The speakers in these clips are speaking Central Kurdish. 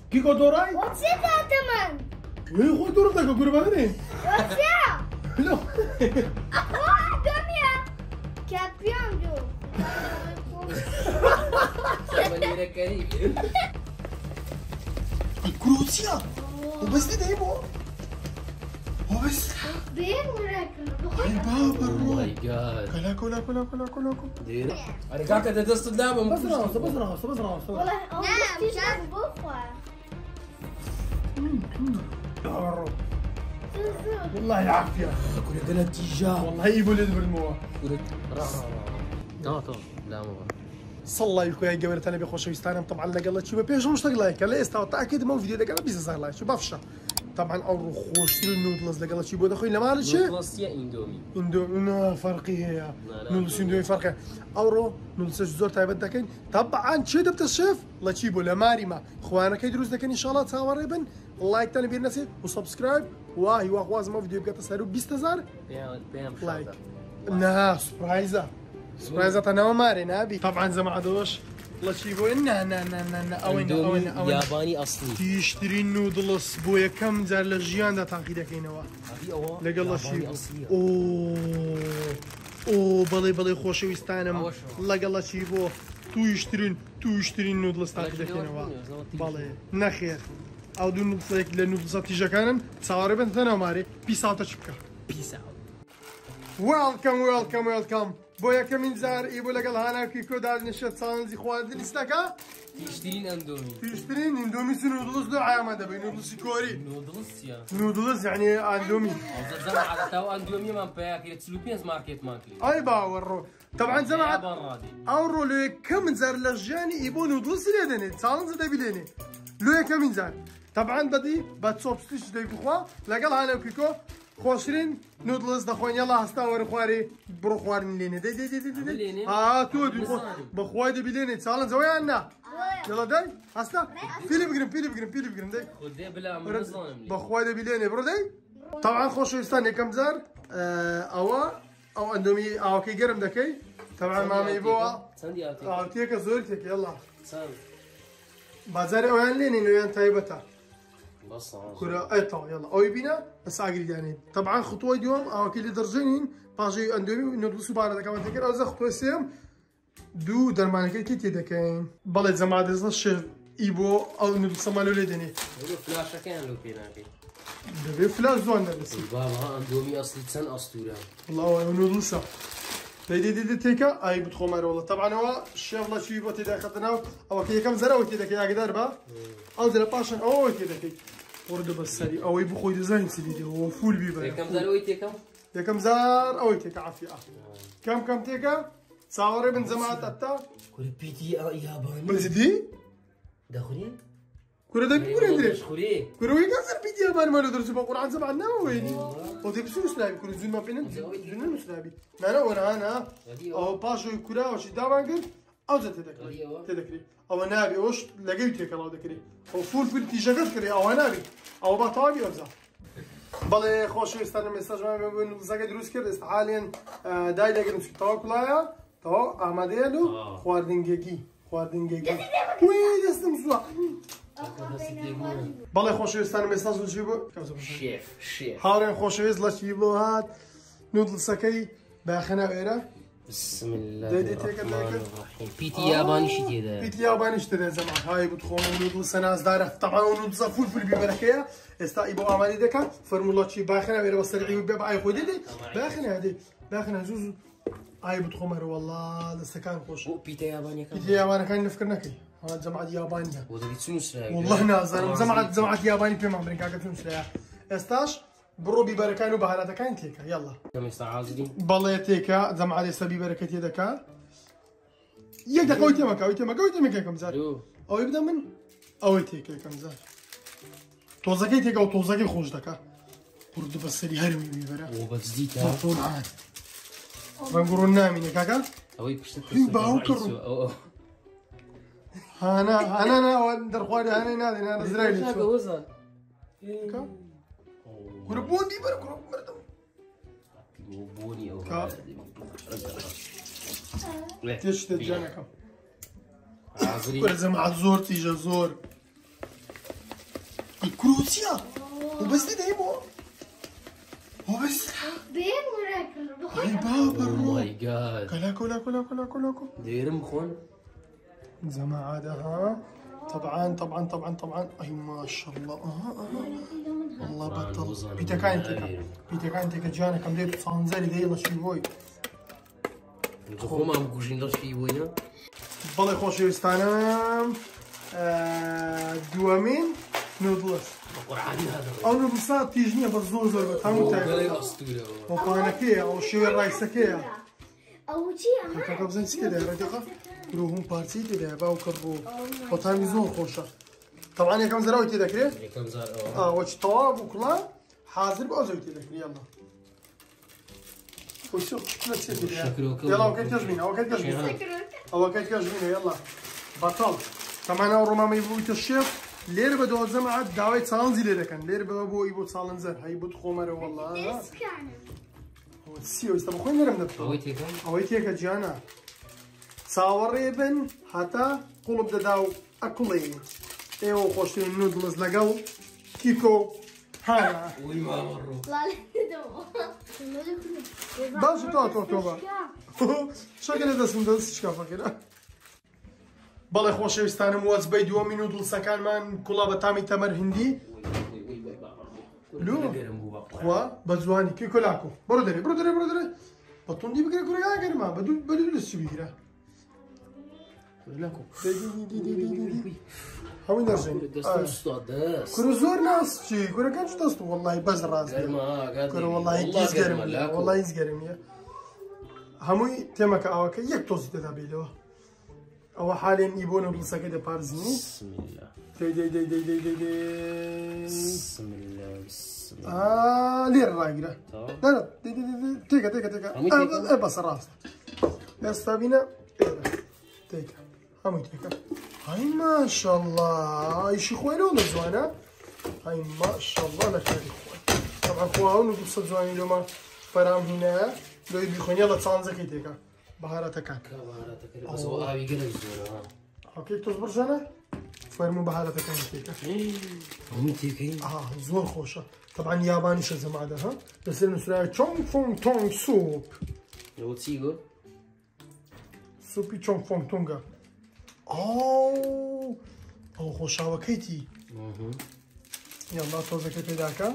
كيكو دوراي؟ وتسيتا تمام. ايه خو دورك كوكو بغني. وتسيا. لا. واحد دنيا. كابيون دو. سامعني كريم. الكروسيا. وبس ده يبو. وبس. بين وراك. الباب اوه الروح. ماي جاد. كلاكو. دير. انا قاعد ادرس قدامه. بس راس. والله نعم شاب بوفا. والله العافية. كل قلت تيجا. والله يبو اللي بالموا. قلت را. لا مو. صلى لكم يا جماعة أنا بخوش ويستانم طبعا لقلت شو بيش مش لايك هلا استوى أكيد مو فيديو ده قال بيز صار لايك شو بفشة طبعا أو خوش النودلز لقلت شو بود أخوي لما شيء نودلز يا اندومي. اندومي فرقي هي نودلز اندومي فرقي أورو نودلز زور تايبت دكين طبعا شو ده بتشوف لا تجيبوا لماري ما إخوانا كيدروس دكين إن شاء الله تصور يبن لايك تاني بيرنسي وسبسكرايب واهي واخواز ما فيديو بقى تصيروا 20000 لايك إنها سبرايزة سبرايزة أنا ماري نبي طبعا زي ما عدوش الله تشيبوا إنها أوين ياباني اصلي تشتري نودلز بويا كم زار لجيان دا تعقيدة كينوا لقى الله شيبوا أوه بلي خوشي ويستانم لقى الله شيبوا تو يشترين نودلز تعقيدة كينوا بلي نخير أو دون نودلز لنودلز تيجا كانن تصوري بنتنا ماري بيس اوت شبكة بيس اوت. ويلكم بويا كمين زار ايبو لقل هانا كيكو دار نشط سانزي خواردن استكا تشترين اندومي. تشترين اندومي نودلز دو عاما دبي نودلز كوري نودلز يا. نودلز يعني اندومي زعما على تو اندومي ما باكل تسلوبينز ماركت ماكلي. اي باورو طبعا زعما اورو لو كم زار لجاني ايبو نودلز ليدني سانز دبيليني لو كمين زار طبعا بدي بتصوبستيش ديكو خوا لقل هانا كيكو خوشرين نودلز دخوين يلا هستاور خواري برو خوارن ليني دي تو بخواي دي بليني تسالن زوي عنا يلا داي هستا فيلي بقرم داي خدي بلا منظم بخواي دي بليني برو داي طبعا خوش يستني كم زار او اندومي او كي قرم دكي طبعا مامي بوا ساندي اتي تيك زورتك يلا ساند بازاري اوان ليني نويان تايبتا بس كرة اي طبعا يلا او يبينا بس اقري يعني طبعا خطوه اليوم او كيلي درجين باجي اندومي نودلز بارده كمان تكر او خطوه سيم دو درمانك كي تدكين بلد زعما دزش ايبو او نودلز مالو لدني فلاش كان لو بيناكي دبي فلاش زون بس بابا اندومي اصلي تسن اسطوره والله نودلز دي تيكا اي بتخمر والله طبعا هو الشيف الله شي بوتي دا خدنا او كي كم زرا وتي دك يا قدر با او زرا باشن او تي دك ورد بس سري او يبو خوي ديزاين سيدي هو فول بيبا كم زر ويتي كم يا كم زار او تيكا عافيه كم تيكا صاوري من زمان تاتا كل بيتي ياباني بس دي دخلي كره ده بيقول ادري خوري كره وين كسر بيتي ياباني ما ندرس بقران زمان نو وين ودي بسو سلابي كره زين ما بينن زين مش سلابي انا او باشو كره وش دابانجر او زت تذكري او نابي وش لقيت هيك الله ذكري او فول تيجا كري او نابي او بطابي ارزا بله خوش استنى مساج ما بين زاك دروس كده حاليا داي لقيت في توكلايا تو احمديلو خواردنجي وين استمسوا بله خوش استنى مساج نجيبه شيف هارين خوش لا تجيبو هات نودل سكي باخنا ايرا بسم الله الرحمن الرحيم بيتي ياباني شتي ده بيتي ياباني اشتري زمان هاي بتخون نودل سناز داره طبعا نودل فول ببركه استا يبو عملي دكا فرمولا شي باخنا ايرا بسرعي وبيبقى اي خدي دي باخنا زوز هاي بتخمر والله لسه كان خوش بيتي ياباني بيتي ياباني كان نفكرنا كي ها جماعه ياباني وده بتسوس والله نازل جماعه ياباني في امريكا قاعد تمشي استاش برو ببركان وبهارات كاين تيكا يلا كم عازلي بالله تيكا زعما علي سبي بركه يدك يدا قوتي مكا كم زار او يبدا من او تيكا كم زار توزكي تيكا وتوزكي خوش دكا برد بس لي هرمي بيبرا وبس ديتا طول عاد بنقول نامي كاكا اوي بشتك باوكر انا ودر خواري انا زرايلي شو كربون دي برا كربون مردم بوني او تيش تجانا كم عازري كل زعما زور تيجا زور الكروسيا وبس ده يبو وبس بين وراكل بخون هاي بابا او الروح ماي جاد كلا كلا كلا كلا كلا كلا دايرم خون زعما عاد ها طبعا طبعا طبعا طبعا اي ما شاء الله والله بطل بيتا كاين تيكا جانا كم ليت صانزالي دي يلا شي بوي خو ما بكوشين داش في وينا بالله خۆشەویستانم دووەمین نودڵس قرعاني هذا ئەو نودڵسا تیژ نییە بە زۆر زۆر بە هەموو تایبەت اسطوره ئەوپانەکەیە ئەو شێوە ڕایسەکەیە او شيء کاکە بزانین چ تێدایە ڕێگەقە گرۆ هەموو پارچەی تێدایە باوکە ڕۆ بەتامی زۆر خۆشە طبعا یەکەم زەراوی تێدەکرێت كم زار وەچ تەواو بوو کوڵا حاضر بە ئەو زەوی تێدەکرێت یاڵا وشو شكله چێ تێدایە یاڵا ئەوکەی کەژبینە ئەوکەی کەژبینە ئەوەکەی کەژبینە یاڵا بەتەڵ تەمانە ئەو ڕۆمامەی بوویتە شێف لێرە بە دۆزەمە عاد داوای چالنجی لێ دەکەن لێرە بەوە بۆی بۆ چالنجەر هەی بوت خۆمەرە وەڵڵا سیۆستا بخۆی نەرم دەبتەوە اوي تيكم ئەوەی تێکە گیانە چاوەڕێ بن هەتا قوڵب دەدا و ئەکوڵێ ئێوە خۆشترین نودڵز لەگەڵ کیکۆ هانا وي ما مرو لا لا باش تۆ شەکەنە دەستم دەست چکا فەکرە بەڵێ خۆشەویستانم وەجبەی دووەمین نودڵسەکانمان کوڵا بە تامی تەمەر هندی لو خوا بە جوانی کیکۆ لاکۆ بڕۆ دەرێ بڕۆ دەرێ بڕۆ دەرێ بە توندی بگرێ کوڕەکە گەرما بە دوو دەستی بیگرە لاكو هەوی نەژێن کورە زۆر ناسچی کورەکان چ دەست وەڵڵاهی بەس ڕاست کورە وەڵڵاهی هیچ گەرم وەڵڵاهی هیچ گەرم نییە هەمووی تێمەکە ئەوەکە یەک تۆزی تێدا بێتەوە ئەوە حالێن ئی بۆ نودڵسەکە دەپارزنی بسم الله بسم بسم الله بسم الله لێرە ڕاگرە تێکە تێکە تێکە بەسە ڕاستە ئێستا بینە تێکە هەمووی تێکە هاي ما شاء الله ايش خويلو مزوانا هاي ما شاء الله لا خير خوي طبعا خواه نقص زواني لو ما فرام هنا لو يبيخون يلا تصانزك يتيكا بهاراتك بهاراتك بس هو ابي قلب زونا اوكي تصبر جانا فرمو بهاراتك يتيكا هم تيكين زور خوشة طبعا ياباني شو زعما هذا ها بس المسرع تشونغ فونغ تونغ سوب لو تيجو سوبي تشونغ فونغ تونغا ئەو خۆشاوەکەیتی یاڵا تۆزەکە پێداکە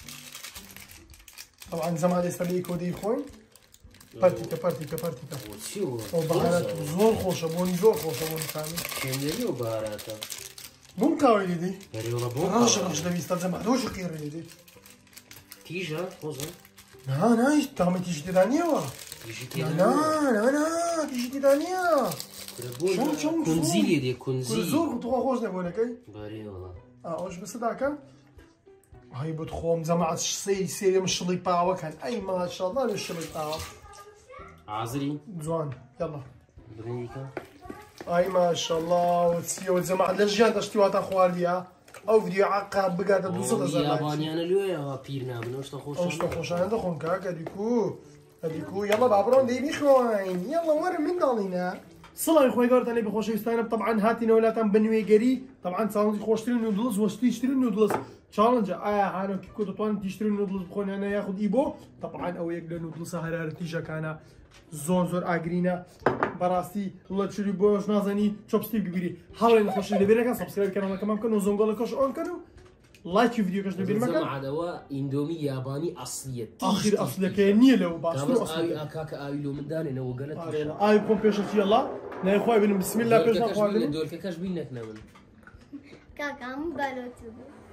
ئەوان زەمان ئێستا لێی کۆدەی خۆین پەرتیکە پەرتیکە پەرتیکە ئەو بەهارەت زۆر خۆشە بۆنی زۆر خۆشە بۆنی کامی كيندري وبهاراتها بۆم کاوەی لێدەی بريولا بو ڕاش ڕاش دەویستە زەما دۆشە قێڕە لێدەی تيجا خوزن نا هیچ تامی تیژی تێدا نییەوە تيجي تیژی تێدا نییە كونزيلي دي كونزي زۆر توخوا خۆش نەبوونەکەی بريولا ئەوش بسداکە هەی بۆت خۆم زەماعەت سێرم شڵی پاوەکەن ئەی ماشەڵڵا لە شڵی پاوە عازري جوان یاڵا بريكا ئای ماشەڵڵا وچیەوە زەماعەت لە ژیان دەشتی واتە خواردیە ئەو ڤیدیۆ عەقا بگاتە 200,000 يابانيانا لويا بيرنا من وشتا ئەوشتە خۆشانە دەخۆن کاکە ئەدیکو یاڵا با بڕۆن دەی بیخۆین یاڵا وەرە منداڵینە سڵای خۆی گەورتانەی بەخۆشەویستانم طبعا هاتینەوە لاتان بنوێگەری طبعا چاڵنجی خۆشترین نودڵز وەشتیشترین نودڵز چاڵنجە ئایا هانۆکی کۆ دەتوانن تیشترین نودڵز بخۆنیانە یاخود ئیبۆ طبعا ئەوە یەک لە نودڵسە هەرارەتیژەکانە زۆر ئاگرینە بەڕاستی وڵەت شوری بۆش نازانی چۆپستیک بگیری هەڵێن خۆشی لەبێرەکان سەبسکرایب کەناڵەکەمان بکەن و زۆنگەڵەکەش ئۆن کەن و لايك فيديو كاش نبير مكان زعما دوا اندومي ياباني اصليه اخر اصليه كاينيه لو باسطو اصليه اكاكا ايلو من داني نو قالت اي كومبيوتر يلا نا اخويا بن بسم الله باش نخويا دول كاش بينك نامن كاكا مبالوتو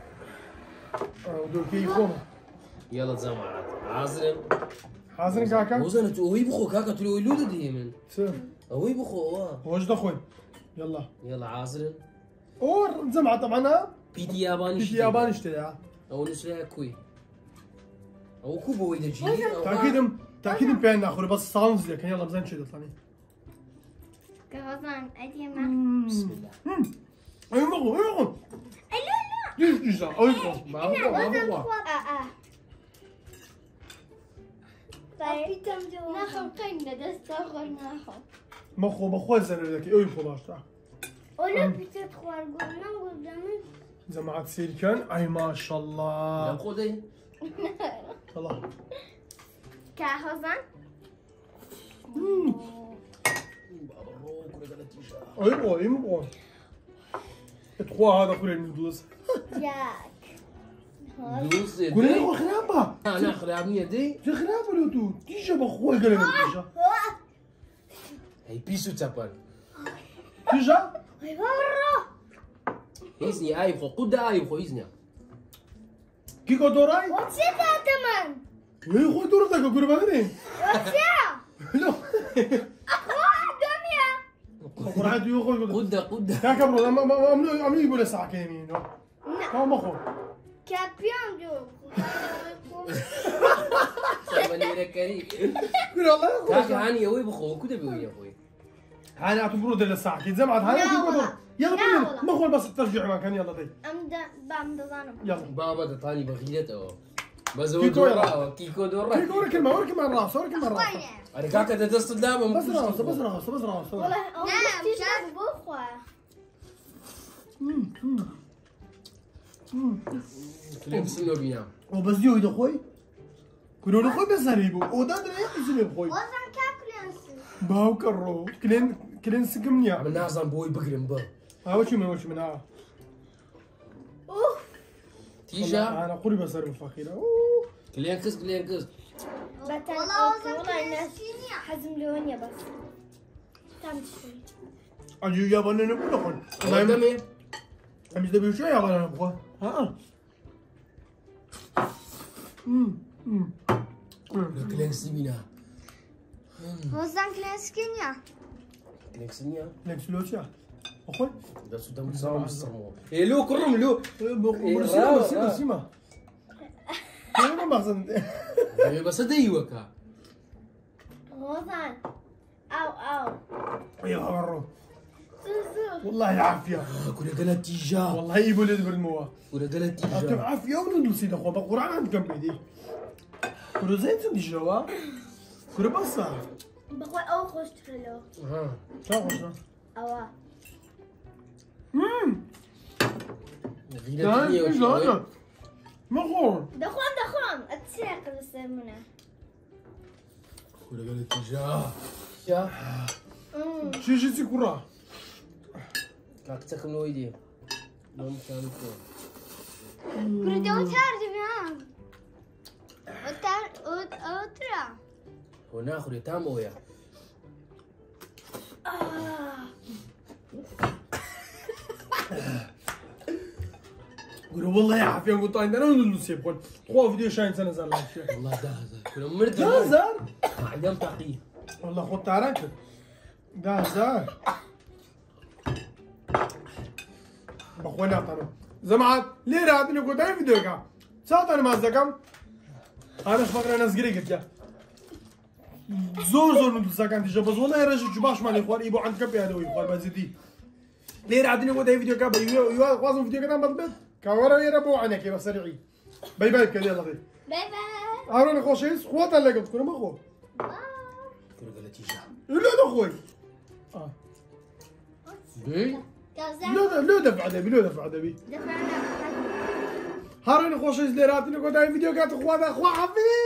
دول كي يخوم يلا زعما عازر حاضر كاكا وزنت اوي بخو كاكا تلو يلود ديما سير اوي بخو واش دخوي يلا يلا عازر اور زعما طبعا بيتي ياباني بيتي ياباني اشتريها او نسلا كوي او كوبو ويدا جي تاكيد بين ناخذ بس ساوندز لك يلا بزين شي دطلاني كغزان ادي ما بسم الله ايوه لا جيزا ايوه ما هو ناخذ قيمة دستاخر ناخذ مخو زنر لك اي خلاص ولا بيتا تخوار قلنا قدامي جماعة سير كان أي ما شاء الله خذي الله كهوزن أيوة أيوة اتخوا هذا كل الندوس جاك دوس قول لي هو خرابة انا خرابني دي في خرابة لو تو تيجا بخوي قال لنا تيجا هي بيسو تابل تيجا مرة إذني أيب خو قد أيب خو إذني كيكو دوراي وتسيتا تمن ايه خو دور ذاك قول بغرين وتسيا لا دنيا قرعت يو خو قد يا كبرو ما عملوا يقول ساعة كيمين ما خو كابيون جو سامني ركري قول والله كاك هاني يوي بخو كده بيوي يا أخوي هاني اعتبروا دل الساعة كي زعما هاني كيكو دور يلا لا بينا والله. ما خو بس ترجع مكان يلا طيب أمدا بامدا ظانم يلا بابا ده تاني بغيته بس هو كيكو يلا. دورا كيكو دورا كيكو ورا كلمة ورا كلمة الراس ورا كلمة الراس أنا كاكا ده دست دام بس راسه بس راسه بس راسه والله نعم شاف بوخوا كلهم سنو بينا وبس ديو يدو خوي كلوا خوي بس هريبو وده ده يحسن خوي وزن كاكلينسي باو كرو كلين سكمنيا عملنا عزام بوي بقرم با وش من اوف تيجا انا قري بس هرب الفخيرة كلين كس بتن والله الناس حزم لونيا بس تعمل شوي اجي يا بنا نقول لكم قدامي مش ده بيوشي يا بنا نبغى ها كلين سيمينا وزن كلاسكينيا كلين سيمينا لك سلوشيا اخوي ده سودان مساوم السمو إيه لو كرم لو برسيمة ما مخزن بس ده يوكا وزن او يا غرو سوسو والله عافية كنا قلت تيجا والله يبو لي بالموا كنا قلت أكتب تيجا عافية وندلسي دخوا بقرآن عند كم بدي كرو زين تدي جوا كرو بصا بقول او خوش تخلو ها شو خوشنا اوا غيرت لي ايش هذا ما خون دخون اتسيق بالسمنة كنا قلت تيجا يا شي سيكورا كاك تكمل ويدي ما كان يكون كردو ترجم يا اوترا هنا اخر يتام ويا قولوا والله يا عافية قلت عندنا ندلسي بقول خوا فيديو شاين سنة زال والله ده كنا مرد ده زال عدم تعقيد والله خد تعرف ده زال بخونا طنو زمعت ليه راتني قلت اي فيديو كا ساعتنا ما زكم انا فكر انا صغير قلت يا زور ندلسا كان تجا بس والله يا رجل جباش مالي خوار يبو عند كبي هذا ويخوار بزيدي ليه راتني قلت اي فيديو كا يو خلاص فيديو كا بس كورا يربو عنك بس سريعي باي باي كده يلا باي باي باي هارون خوشيس خوات اللي قلت كنا ما خو كنا قلت تيجا لا ده خوي بي لا دفع دبي لا دفع دبي دفعنا هارون خوشيس اللي راتني قلت اي فيديو كات اخوات اخوا حفيظ